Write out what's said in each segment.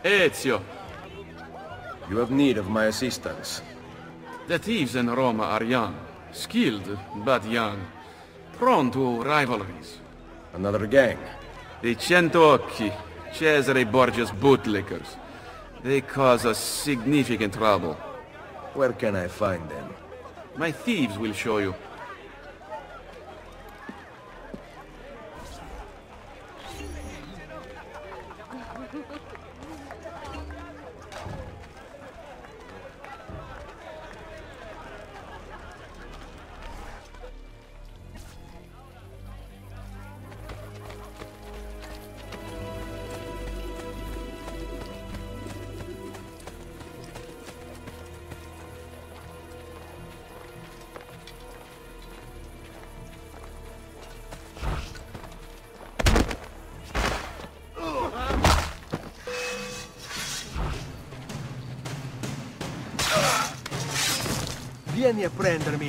Ezio. You have need of my assistance. The thieves in Roma are young. Skilled, but young. Prone to rivalries. Another gang. The Centocchi, Cesare Borgia's bootlickers. They cause us significant trouble. Where can I find them? My thieves will show you. Vieni a prendermi!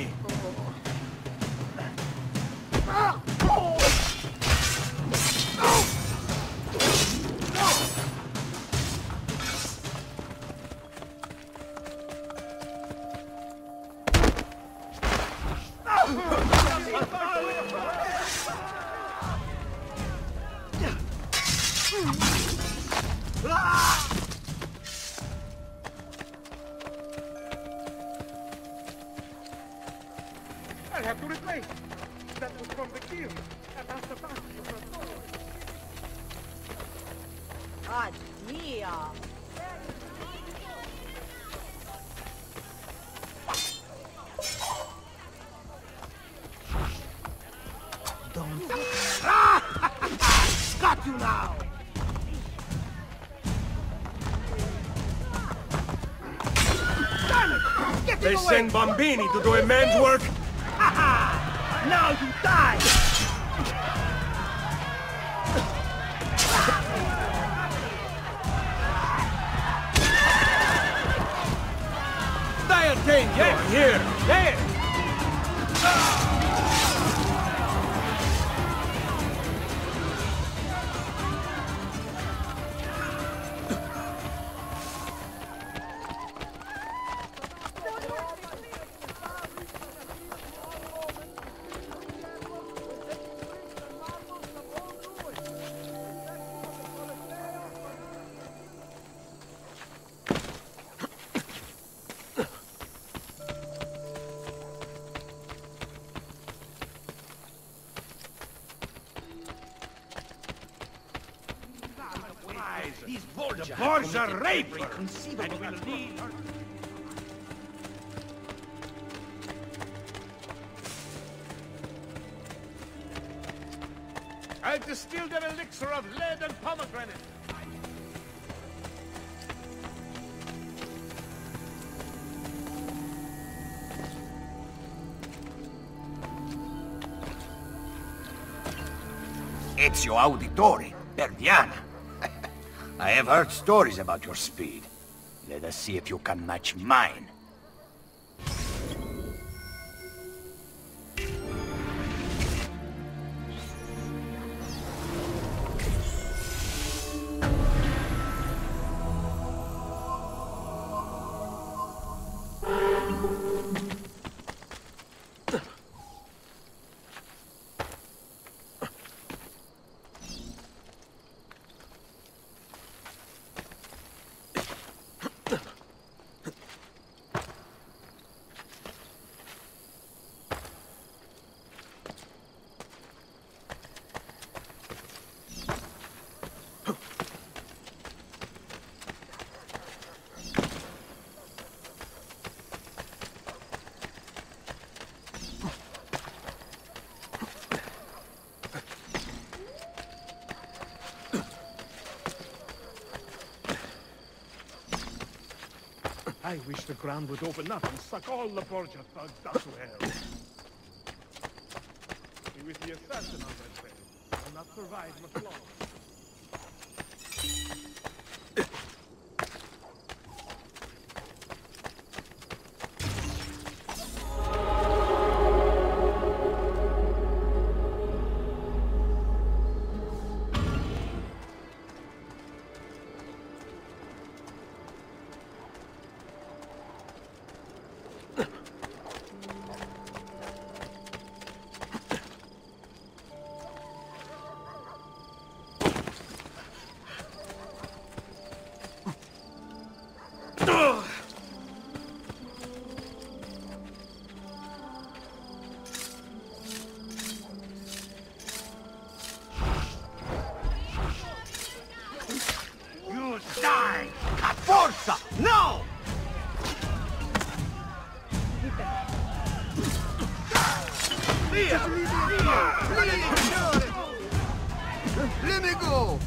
I have to replace. That was from the kill. About the back of the door. Addio. Don't. Got you now. They send bambini to do a man's work? Now you die! Dai attento! Here! There! These Borgia rapers! And will lead her... I've distilled an elixir of lead and pomegranate. Ezio Auditore, Perdiana. I have heard stories about your speed. Let us see if you can match mine. I wish the ground would open up and suck all the Borgia thugs down to hell. He was the assassin on that trail. Will not survive much longer. forza! No! Via! Let me go!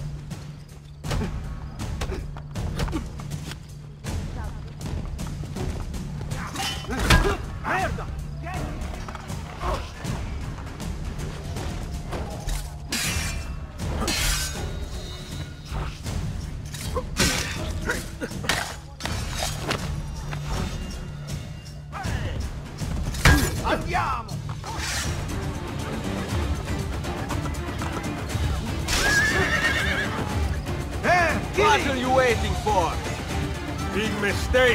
Merda! Andiamo! What are you waiting for? Big mistake!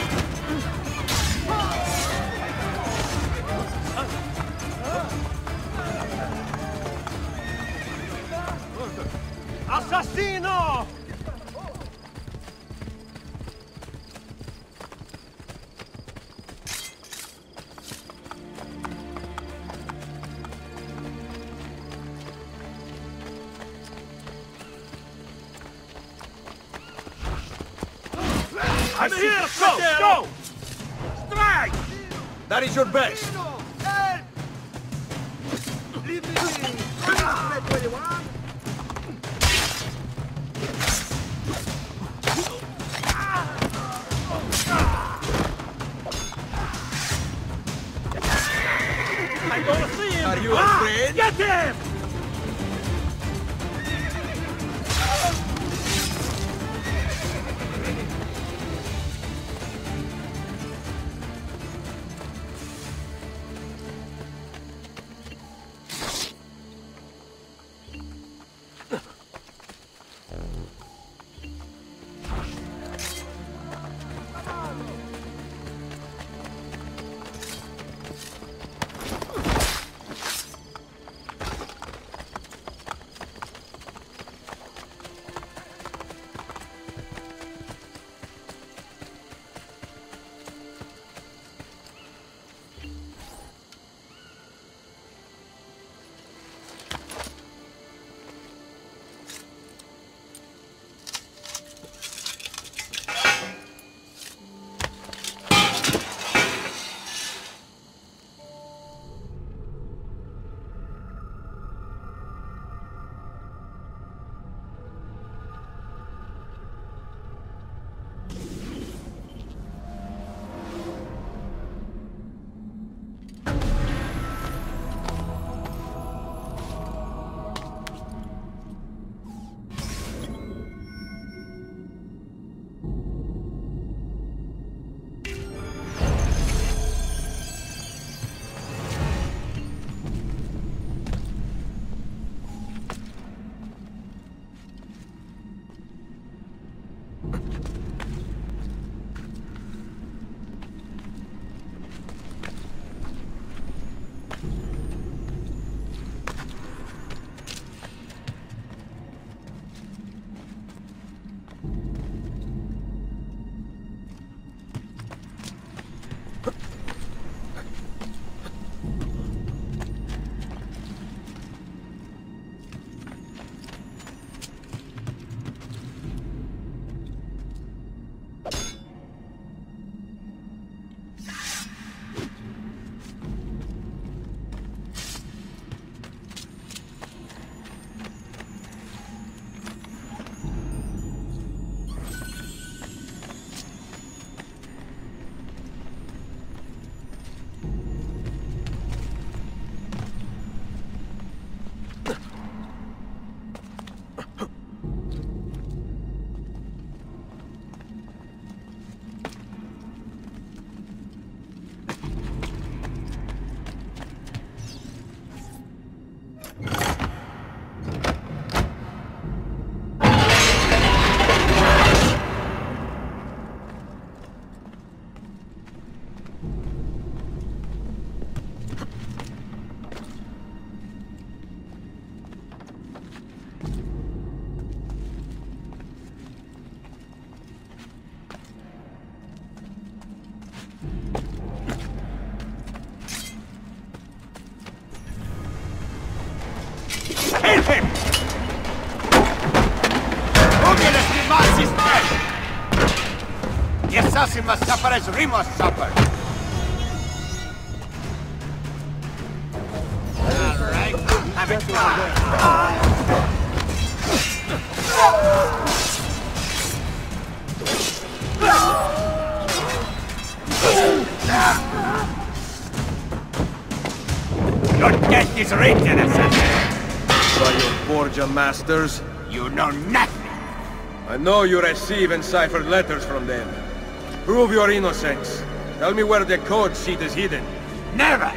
Assassino! I'm here! Go! Strike! That is your best! Help! Leave me be! I'm gonna see him! Are you afraid? Get him! The assassin must suffer as Remus suffered. All right, have it. Your death is written, assassin. By your Borgia masters? You know nothing. I know you receive enciphered letters from them. Prove your innocence. Tell me where the code sheet is hidden. Never!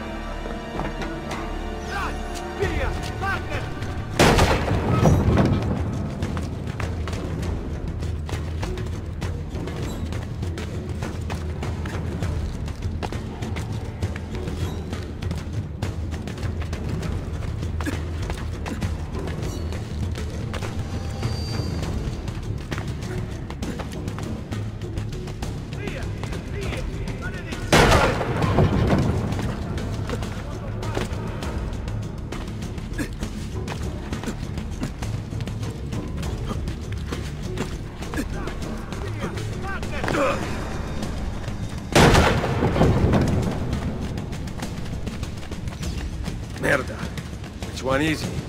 Merda. Which one is he?